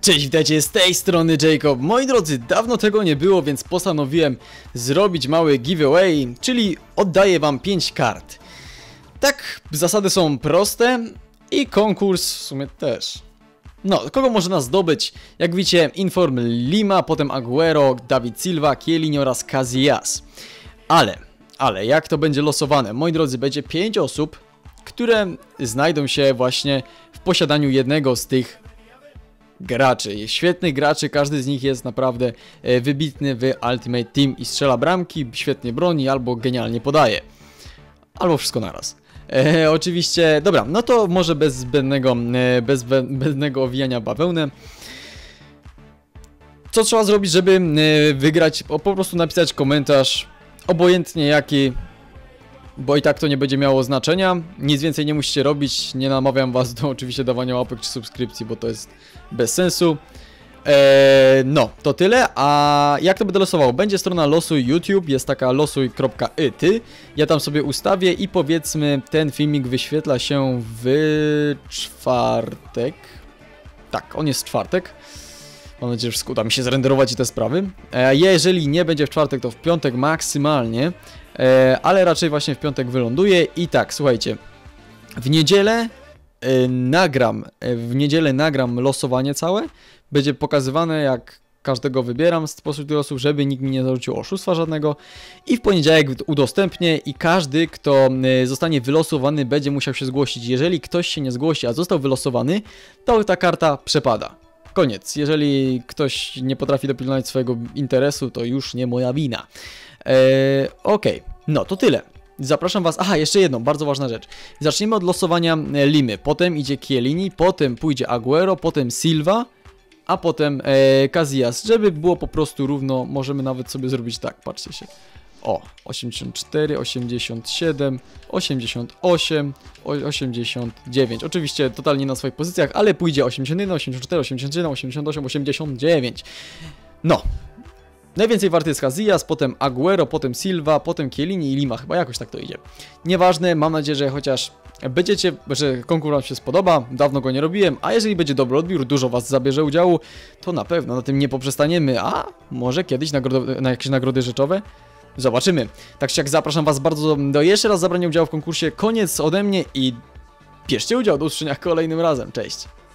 Cześć, witajcie, z tej strony Jacob. Moi drodzy, dawno tego nie było, więc postanowiłem zrobić mały giveaway, czyli oddaję wam 5 kart. Tak, zasady są proste i konkurs w sumie też. No, kogo można zdobyć? Jak widzicie, Inform Lima, potem Agüero, David Silva, Chiellini oraz Casillas. Ale jak to będzie losowane? Moi drodzy, będzie 5 osób, które znajdą się właśnie w posiadaniu jednego z tych graczy. Świetnych graczy, każdy z nich jest naprawdę wybitny w Ultimate Team i strzela bramki, świetnie broni albo genialnie podaje. Albo wszystko naraz. Oczywiście, dobra, no to może bez zbędnego owijania bawełnę. Co trzeba zrobić, żeby wygrać? Po prostu napisać komentarz, obojętnie jaki, bo i tak to nie będzie miało znaczenia. Nic więcej nie musicie robić, nie namawiam was do oczywiście dawania łapek czy subskrypcji, bo to jest bez sensu. No, to tyle. A jak to będę losował? Będzie strona Losuj YouTube, jest taka losuj.it. Ja tam sobie ustawię i powiedzmy ten filmik wyświetla się w czwartek. Tak, on jest w czwartek. Mam nadzieję, że uda mi się zrenderować i te sprawy. Jeżeli nie będzie w czwartek, to w piątek maksymalnie. Ale raczej właśnie w piątek wyląduje. I tak, słuchajcie. W niedzielę nagram losowanie całe. Będzie pokazywane, jak każdego wybieram spośród losów, żeby nikt mi nie zarzucił oszustwa żadnego. I w poniedziałek udostępnię i każdy, kto zostanie wylosowany, będzie musiał się zgłosić. Jeżeli ktoś się nie zgłosi, a został wylosowany, to ta karta przepada. Koniec. Jeżeli ktoś nie potrafi dopilnować swojego interesu, to już nie moja wina. Okej, no to tyle. Zapraszam was. Aha, jeszcze jedną, bardzo ważna rzecz. Zaczniemy od losowania Limy. Potem idzie Chiellini, potem pójdzie Agüero, potem Silva, a potem Casillas. Żeby było po prostu równo, możemy nawet sobie zrobić tak, patrzcie się. O, 84, 87, 88, 89. Oczywiście totalnie na swoich pozycjach, ale pójdzie 81, 84, 87, 88, 89. No. Najwięcej warty jest Casillas, potem Agüero, potem Silva, potem Chiellini i Lima. Chyba jakoś tak to idzie. Nieważne, mam nadzieję, że chociaż że konkurs wam się spodoba. Dawno go nie robiłem, a jeżeli będzie dobry odbiór, dużo was zabierze udziału, to na pewno na tym nie poprzestaniemy, a może kiedyś na jakieś nagrody rzeczowe? Zobaczymy. Tak czy jak zapraszam was bardzo do jeszcze raz zabrania udziału w konkursie. Koniec ode mnie i bierzcie udział. Do usłyszenia kolejnym razem. Cześć.